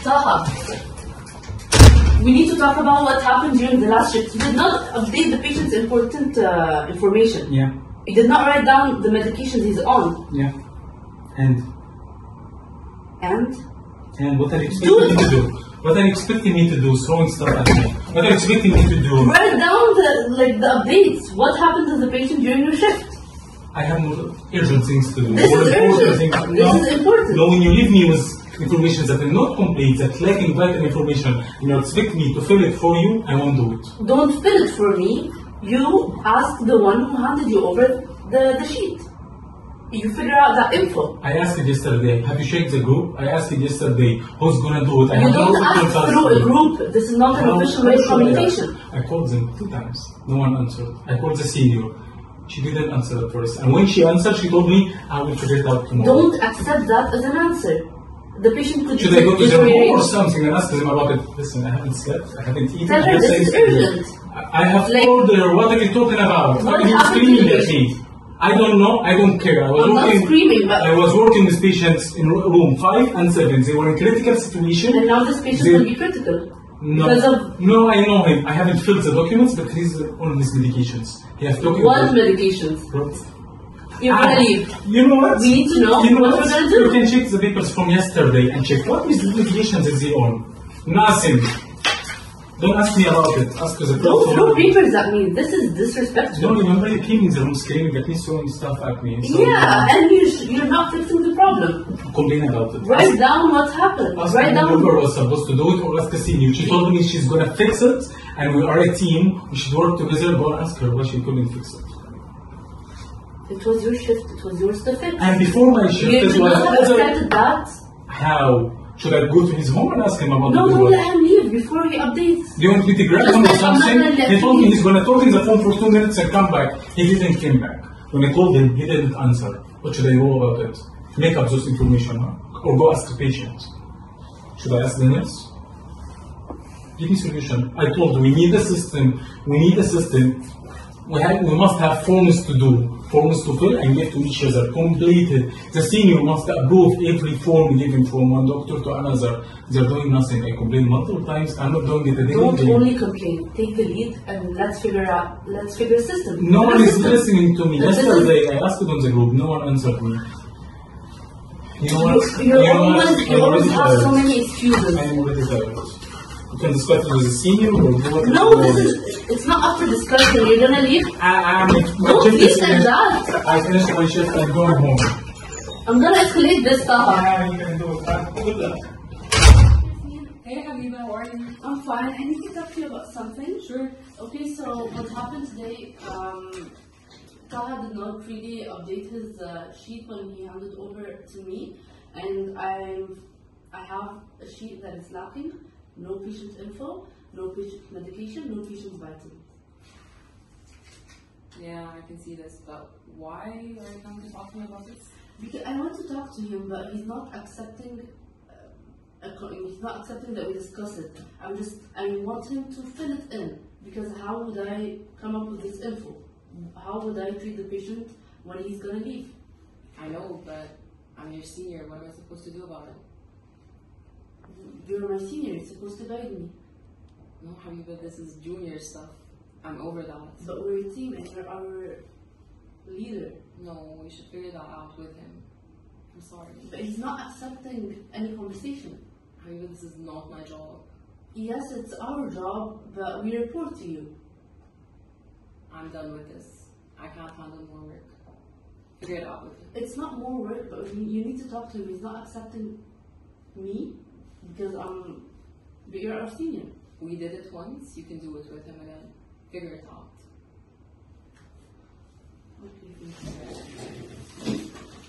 Taha, we need to talk about what happened during the last shift. You did not update the patient's important information. Yeah. You did not write down the medications he's on. Yeah. And what are you expecting me to do? What are you expecting me to do? Throwing stuff at me. What are you expecting me to do? Write down the updates. What happened to the patient during your shift? I have more urgent things to do. This is urgent. This is important. No, when you leave me with information that is not complete, that lacking vital information, and you expect me to fill it for you, I won't do it. Don't fill it for me. You ask the one who handed you over the sheet. You figure out that info. I asked you yesterday, have you checked the group? I asked you yesterday, who's going to do it? You don't ask through a group. This is not an official way of communication. I called them 2 times. No one answered. I called the senior. She didn't answer at first. And when she answered, she told me, I will figure it out tomorrow. Don't accept that as an answer. The patient could Should I go to the room or something and ask them about it? Listen, I haven't slept, I haven't eaten. Tell her this is urgent. I have told her, what are you talking about? What are you screaming at me? I don't know, I don't care. I'm not screaming, but I was working with patients in room 5 and 7. They were in critical situation. And now this patient will be critical. No, no, I know him. I haven't filled the documents, but he's on his medications. He has documents. What medications? You're going to leave. You know what? We need to know what we're going to do. You can check the papers from yesterday and check what medications is he on. Nothing. Don't ask me about it. Ask the Don't throw papers at me. This is disrespectful. No, remember you came in the room screaming at me, throwing stuff at me. So yeah, and you're not fixing the problem. Complain about it. Write down what happened. Write down. Whoever was supposed to do it or ask the senior. She told me she's going to fix it, and we are a team. We should work together. Go and ask her why she couldn't fix it. It was your shift. It was yours to fix. And before my shift, you did not have accepted that. How? Should I go to his home and ask him about No, don't let him leave before he updates. Do you want me to grab him or something? He told me he's going to talk in the phone for 2 minutes and come back. He didn't come back. When I called him, he didn't answer. What should I do about it? Make up those information, huh? Or go ask the patient. Should I ask the nurse? Give me solution. I told you, we need a system. We need a system. We must have forms to do. Forms to fill and give to each other, completed. The senior must approve every form given from one doctor to another. They're doing nothing. I complained multiple times. I'm not doing it. Don't only complain. Take the lead and let's figure a system. No one is listening to me. Yesterday I asked it on the group. No one answered me. You know what? You always have so many excuses. I'm already tired. You can discuss it with the senior or what? No, it's not up for discussion. You're gonna leave. Don't leave like that. I finished my shift. I'm going home. I'm gonna escalate this stuff. Yeah, you can do it. Good luck. Hey, Habiba, how are you? I'm fine. I need to talk to you about something. Sure. Okay, so what happened today? Taha did not really update his sheet when he handed over to me, and I have a sheet that is lacking. No patient info, no patient medication, no patient vitamins. Yeah, I can see this, but why are you coming to talk to me about this? Because I want to talk to him, but he's not accepting. He's not accepting that we discuss it. I want him to fill it in, because how would I come up with this info? How would I treat the patient when he's gonna leave? I know, but I'm your senior. What am I supposed to do about it? You're my senior. You're supposed to guide me. No, Habiba, this is junior stuff. I'm over that. But we're a team, and you're our leader. No, we should figure that out with him. I'm sorry. But he's not accepting any conversation. Habiba, this is not my job. Yes, it's our job, but we report to you. I'm done with this. I can't handle more work. Figure it out with him. It's not more work, but you need to talk to him. He's not accepting me because but you're our senior. We did it once. You can do it with him again. Figure it out. Okay.